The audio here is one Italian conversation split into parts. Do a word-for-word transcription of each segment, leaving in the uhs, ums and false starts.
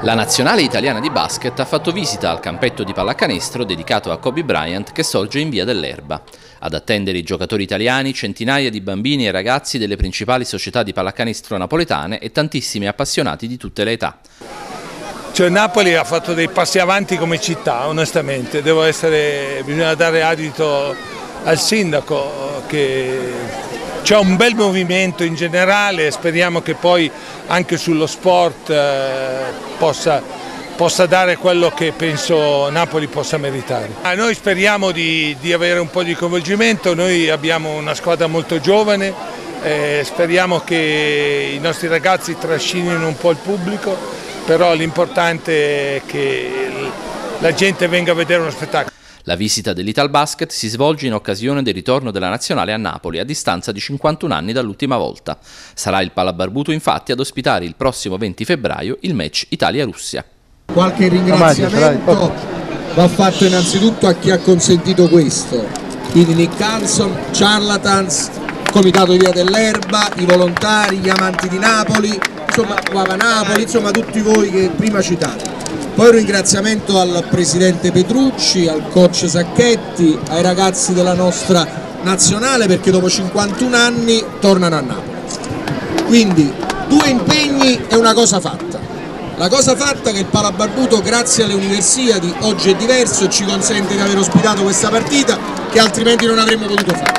La nazionale italiana di basket ha fatto visita al campetto di pallacanestro dedicato a Kobe Bryant che sorge in Via dell'Erba. Ad attendere i giocatori italiani centinaia di bambini e ragazzi delle principali società di pallacanestro napoletane e tantissimi appassionati di tutte le età. Cioè, Napoli ha fatto dei passi avanti come città, onestamente. Devo essere, bisogna dare adito al sindaco che c'è un bel movimento in generale, speriamo che poi anche sullo sport eh, possa, possa dare quello che penso Napoli possa meritare. A noi speriamo di, di avere un po' di coinvolgimento, noi abbiamo una squadra molto giovane, eh, speriamo che i nostri ragazzi trascinino un po' il pubblico, però l'importante è che la gente venga a vedere uno spettacolo. La visita dell'Italbasket si svolge in occasione del ritorno della nazionale a Napoli a distanza di cinquantuno anni dall'ultima volta. Sarà il Palabarbuto infatti ad ospitare il prossimo venti febbraio il match Italia-Russia. Qualche ringraziamento va fatto innanzitutto a chi ha consentito questo, quindi Nick Carlson, Charlatans, Comitato di Via dell'Erba, i volontari, gli amanti di Napoli, insomma Guava Napoli, insomma tutti voi che prima citate. Poi un ringraziamento al presidente Petrucci, al coach Sacchetti, ai ragazzi della nostra nazionale perché dopo cinquantuno anni tornano a Napoli. Quindi due impegni e una cosa fatta. La cosa fatta è che il Palabarbuto grazie alle Universiadi oggi è diverso e ci consente di aver ospitato questa partita che altrimenti non avremmo potuto fare.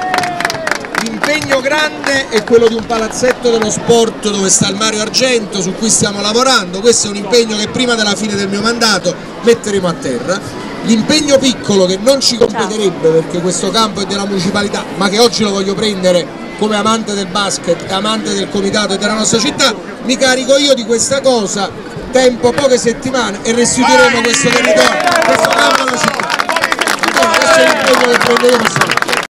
L'impegno grande è quello di un palazzetto dello sport dove sta il Mario Argento, su cui stiamo lavorando. Questo è un impegno che prima della fine del mio mandato metteremo a terra. L'impegno piccolo che non ci competerebbe perché questo campo è della municipalità, ma che oggi lo voglio prendere come amante del basket, amante del comitato e della nostra città, mi carico io di questa cosa, tempo poche settimane e restituiremo questo territorio, questo campo alla città. Questo è l'impegno che prendo io personalmente.